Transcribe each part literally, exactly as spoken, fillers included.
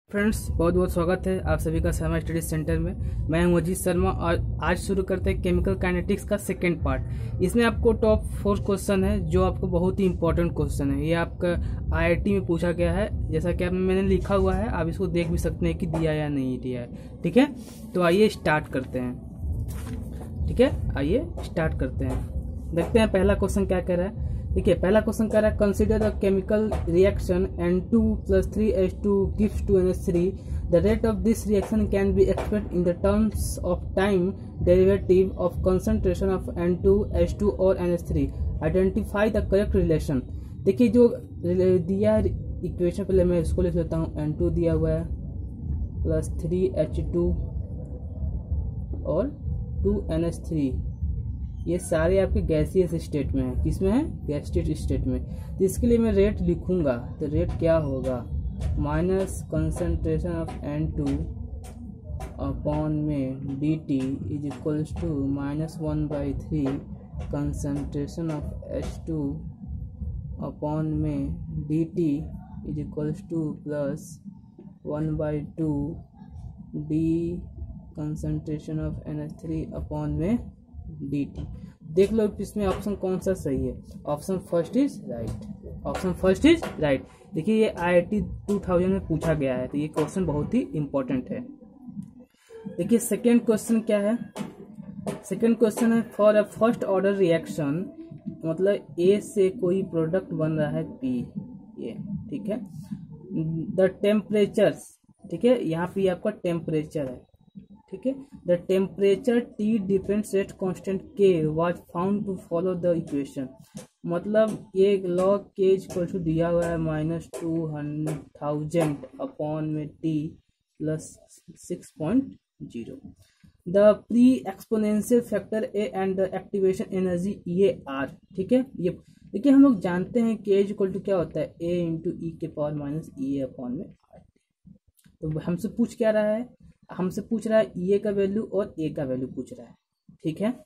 Friends, बहुत बहुत स्वागत है आप सभी का शर्मा स्टडी सेंटर में। मैं हूं अजीत शर्मा और आज शुरू करते हैं केमिकल काइनेटिक्स का सेकेंड पार्ट। इसमें आपको टॉप फोर क्वेश्चन है जो आपको बहुत ही इंपॉर्टेंट क्वेश्चन है। ये आपका आईआईटी में पूछा गया है, जैसा कि आप मैंने लिखा हुआ है, आप इसको देख भी सकते हैं कि दिया या नहीं दिया है। ठीक है, तो आइए स्टार्ट करते हैं। ठीक है, आइए स्टार्ट करते हैं। देखते हैं पहला क्वेश्चन क्या कह रहा है। देखिए, पहला क्वेश्चन कह रहा है consider the chemical reaction N two plus three H two gives two N H three. The rate of this reaction can be expressed in the terms of time derivative of concentration of N two H two और N H three. Identify the correct relation. देखिए, जो दिया equation, पहले मैं इसको लिख लेता हूँ। एन टू दिया हुआ है प्लस थ्री एच टू और टू एन एच थ्री, ये सारे आपके गैसियस स्टेट में है। किस में है? गैसियस स्टेट में। तो इसके लिए मैं रेट लिखूंगा, तो रेट क्या होगा? Minus concentration of N two upon में D T is equals to minus one by three concentration of H two upon में D T is equals to plus one by two D concentration of N H three upon में D T. देख लो इसमें option कौन सा सही है। Option first is right. Option first is right. देखिए, ये आईआईटी टू थाउजेंड में पूछा गया है, तो ये क्वेश्चन बहुत ही इंपॉर्टेंट है। देखिए, सेकेंड क्वेश्चन क्या है। सेकेंड क्वेश्चन है for a first order reaction, मतलब ए से कोई प्रोडक्ट बन रहा है पी, ये ठीक है। द टेम्परेचर, ठीक है, यहाँ पे आपका टेम्परेचर है। ठीक है, the temperature T depends at constant K was found to follow the equation. मतलब एक लॉग के इक्वल टू दिया हुआ है माइनस टू थाउजेंड अपॉन में T plus six point zero. The pre exponential factor A and the activation energy ये are. ठीक है, ये देखिए, हम लोग जानते हैं के इक्वल टू क्या होता है, ए इंटू ई के power minus E A upon में आर। तो हमसे पूछ क्या रहा है? हमसे पूछ रहा है ई ए का वैल्यू और ए का वैल्यू पूछ रहा है। ठीक है,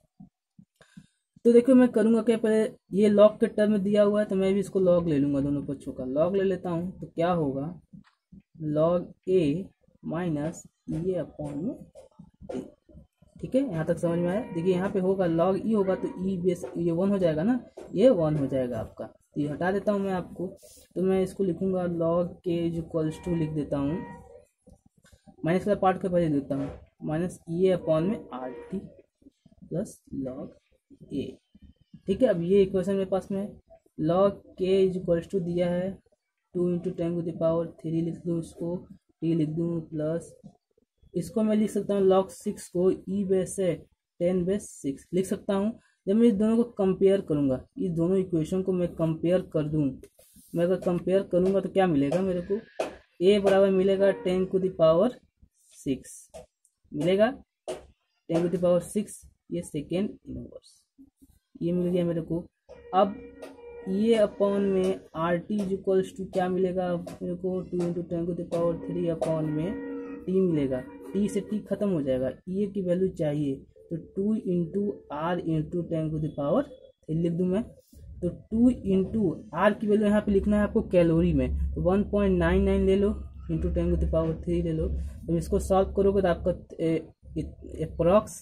तो देखो मैं करूंगा क्या, पहले ये लॉग के टर्म में दिया हुआ है तो मैं भी इसको लॉग ले लूंगा, दोनों पक्षों का लॉग ले लेता हूं। तो क्या होगा? Log A minus E A upon में ए। ठीक है, यहाँ तक समझ में आया। देखिए, यहाँ पे होगा लॉग ई होगा तो ई बेस ये वन हो जाएगा ना, ये वन हो जाएगा आपका। तो ये हटा देता हूँ मैं आपको, तो मैं इसको लिखूंगा लॉग के इक्वल्स टू लिख देता हूँ, माइनस का पार्ट के पहले देता हूँ, माइनस ई ए अपॉन में R T plus log A. ठीक है, अब ये इक्वेशन मेरे पास में है। लॉग के इज इक्वल्स टू दिया है two into ten to the power three, लिख दूँ इसको, टी लिख दूँ प्लस इसको मैं लिख सकता हूँ लॉग सिक्स को ई बेस है टेन बेस सिक्स लिख सकता हूँ। जब मैं इस दोनों को कंपेयर करूँगा, इस दोनों इक्वेशन को मैं कंपेयर कर दूँ, मैं अगर कंपेयर करूँगा तो क्या मिलेगा मेरे को? ए बराबर मिलेगा ten to the power six मिलेगा, ten to the power six, ये सेकेंड इनवर्स, ये मिल गया मेरे को। अब ये अपॉन में आर टी इक्वल्स टू क्या मिलेगा मेरे को? Two into ten to the power three upon में टी मिलेगा। टी से टी खत्म हो जाएगा, ये की वैल्यू चाहिए तो two into R into ten to the power three लिख दूँ मैं। तो टू इंटू आर की वैल्यू यहाँ पे लिखना है आपको कैलोरी में, तो वन पॉइंट नाइन नाइन ले लो into ten to the power three ले लो। तो इसको सॉल्व करोगे तो आपका अप्रॉक्स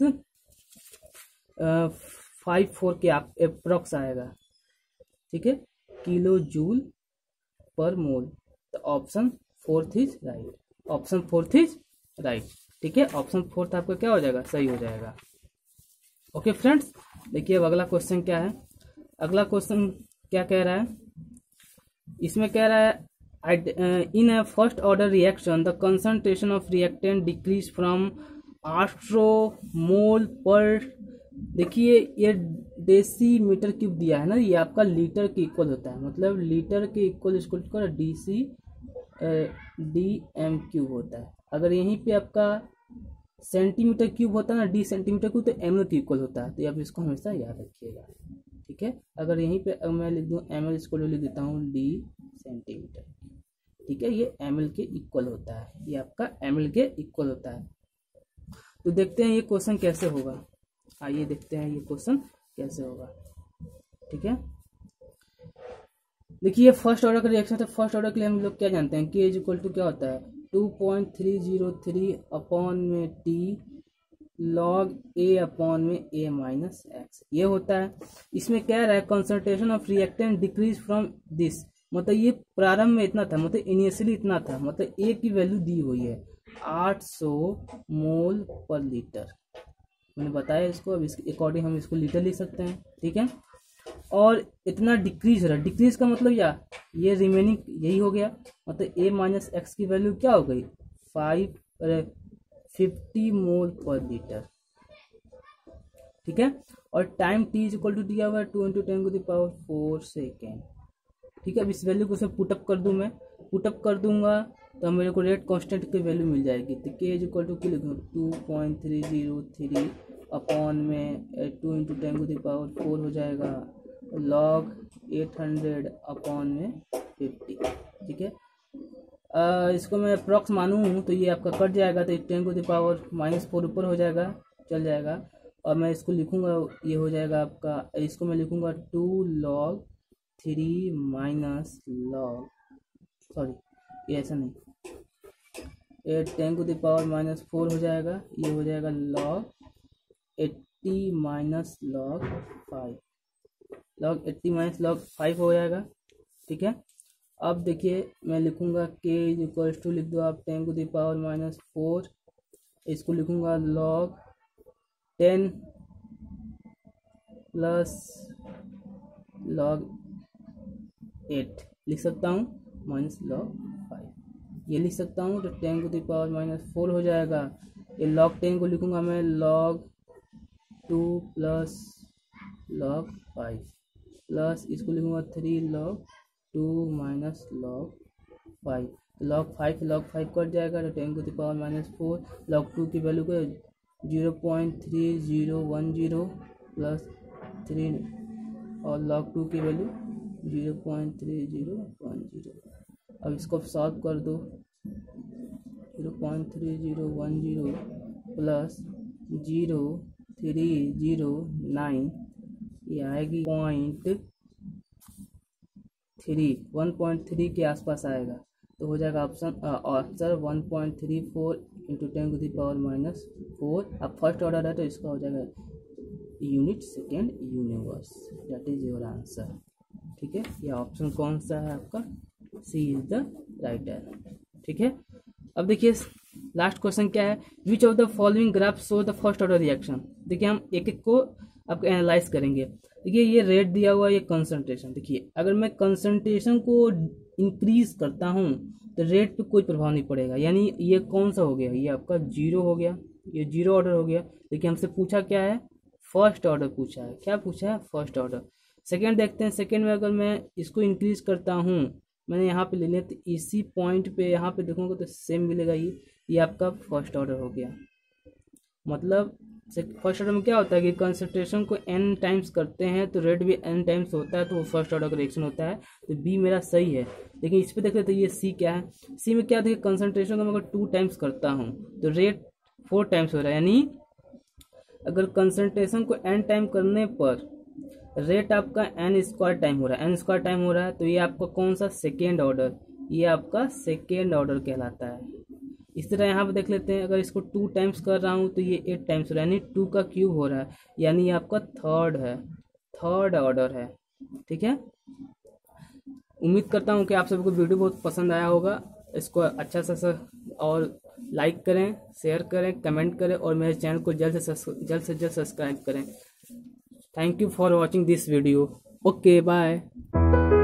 फाइव फोर के आप अप्रॉक्स आएगा। ठीक है, किलो जूल पर मोल। तो option fourth is right. Option fourth is right. ठीक है, ऑप्शन फोर्थ आपका क्या हो जाएगा? सही हो जाएगा। ओके फ्रेंड्स, देखिए अब अगला क्वेश्चन क्या है। अगला क्वेश्चन क्या कह रहा है? इसमें कह रहा है in a first order reaction the concentration of reactant decrease from आस्ट्रोमोल पर। देखिए, ये डेसीमीटर क्यूब दिया है ना, ये आपका लीटर के इक्वल होता है, मतलब लीटर के इक्वल इसको कर D C D M cube होता है। अगर यहीं पे आपका सेंटीमीटर क्यूब होता है ना, डी सेंटीमीटर क्यूब, तो एम एल के इक्वल होता है। तो आप इसको हमेशा याद रखिएगा। ठीक है, अगर यहीं पे मैं लिख दूँ एम एल, इसको लिख देता हूँ डी सेंटीमीटर। ठीक है, ये एम एल के इक्वल होता है, ये आपका एम एल के इक्वल होता है। तो देखते हैं ये क्वेश्चन कैसे होगा। आइए देखते हैं ये क्वेश्चन कैसे होगा। ठीक है, देखिए फर्स्ट ऑर्डर का रिएक्शन है, फर्स्ट ऑर्डर के लिए हम लोग क्या जानते हैं, के इज इक्वल टू क्या होता है, two point three zero three upon में टी लॉग ए अपॉन में ए माइनस एक्स, ये होता है। इसमें क्या रहा है, concentration of reactant decreases from this, मतलब ये प्रारंभ में इतना था, मतलब इनिशियली इतना था, मतलब ए की वैल्यू दी हुई है आठ सौ मोल पर लीटर, मैंने बताया इसको। अब इसके अकॉर्डिंग हम इसको लीटर लिख सकते हैं, ठीक है। और इतना डिक्रीज रहा, डिक्रीज का मतलब या ये रिमेनिंग यही हो गया, मतलब ए माइनस एक्स की वैल्यू क्या हो गई, फाइव अरे फिफ्टी मोल पर लीटर, ठीक है। और time T is equal to दिया हुआ है two into ten to the power four second, ठीक है। अब इस वैल्यू को उसमें पुटअप कर दूं, मैं पुटअप कर दूंगा तो मेरे को रेट कांस्टेंट की वैल्यू मिल जाएगी। तो के इज इक्वल टू क्या लिखूँ, two point three zero three upon में two into ten to the power four हो जाएगा लॉग एट हंड्रेड अपॉन में फिफ्टी, ठीक है। आ, इसको मैं अप्रॉक्स मानूँ तो ये आपका कट जाएगा, तो ten to the power minus four ऊपर हो जाएगा, चल जाएगा। और मैं इसको लिखूँगा, ये हो जाएगा आपका, इसको मैं लिखूँगा two log three minus log, sorry ये ऐसा नहीं, eight ten to the power minus four हो जाएगा, ये हो जाएगा log eighty minus log five, log eighty minus log five हो जाएगा, ठीक है। अब देखिए मैं लिखूँगा के इज इक्वल टू, लिख दो आप ten to the power minus four, इसको लिखूँगा log ten plus log eight लिख सकता हूँ माइनस लॉग फाइव, ये लिख सकता हूँ। तो ten to the power minus four हो जाएगा, ये लॉग टेन को लिखूँगा मैं log two plus log five plus इसको लिखूँगा three log two minus log five, log five log five cut जाएगा, तो ten to the power minus four, log two की वैल्यू को zero point three zero one zero plus three, और log two की value zero point three zero one zero. अब इसको solve कर दो, zero point three zero one zero plus zero three zero nine, ये आएगी point three, one point three के आसपास आएगा, तो हो जाएगा option answer one point three four into ten to the power minus four. अब फर्स्ट ऑर्डर है तो इसका हो जाएगा unit second inverse, that is your answer, ठीक है। यह ऑप्शन कौन सा है आपका, C is the right answer, ठीक है। अब देखिए लास्ट क्वेश्चन क्या है, which of the following graph show the first order reaction. देखिए हम एक एक को आपको एनालाइज करेंगे। देखिए ये रेट दिया हुआ है, ये कंसंट्रेशन, देखिए अगर मैं कंसंट्रेशन को इंक्रीज करता हूँ तो रेट पे कोई प्रभाव नहीं पड़ेगा, यानी ये कौन सा हो गया, ये आपका जीरो हो गया, ये जीरो ऑर्डर हो गया। देखिए हमसे पूछा क्या है, फर्स्ट ऑर्डर पूछा है, क्या पूछा है, फर्स्ट ऑर्डर। सेकेंड देखते हैं, सेकेंड में अगर मैं इसको इंक्रीज करता हूँ, मैंने यहाँ पे ले लिया, तो इसी पॉइंट पे यहाँ पे देखूंगा तो सेम मिलेगा, ये ये आपका फर्स्ट ऑर्डर हो गया। मतलब फर्स्ट ऑर्डर में क्या होता है कि कंसंट्रेशन को एन टाइम्स करते हैं तो रेट भी एन टाइम्स होता है, तो वो फर्स्ट ऑर्डर का रिएक्शन होता है, तो बी मेरा सही है। लेकिन इस पे देख लेते हैं ये सी क्या है, सी में क्या देखिए कंसंट्रेशन को मैं अगर टू टाइम्स करता हूँ तो रेट फोर टाइम्स हो रहा है, यानी अगर कंसंट्रेशन को एन टाइम करने पर रेट आपका एन स्क्वायर टाइम हो रहा है, एन स्क्वायर टाइम हो रहा है, तो ये आपका कौन सा, सेकेंड ऑर्डर, ये आपका सेकेंड ऑर्डर कहलाता है। इस तरह यहाँ पे देख लेते हैं, अगर इसको टू टाइम्स कर रहा हूँ तो ये एट टाइम्स हो रहा है, यानी टू का क्यूब हो रहा है, यानी ये आपका थर्ड है, थर्ड ऑर्डर है, ठीक है। उम्मीद करता हूँ कि आप सबको वीडियो बहुत पसंद आया होगा, इसको अच्छा सा और लाइक करें, शेयर करें, कमेंट करें और मेरे चैनल को जल्द से जल्द से जल्द सब्सक्राइब करें। Thank you for watching this video, okay bye.